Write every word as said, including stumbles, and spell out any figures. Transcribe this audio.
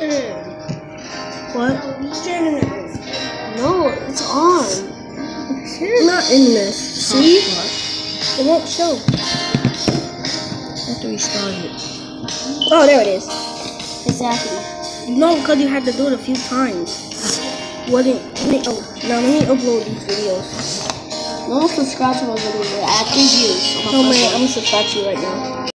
What? No, it's on. It's not in this. See? It won't show. I have to restart it. Oh, there it is. Exactly. No, because you had to do it a few times. Wasn't. Oh, now let me upload these videos. No one subscribed to my video. I have three views. No, man, I'm gonna subscribe to you right now.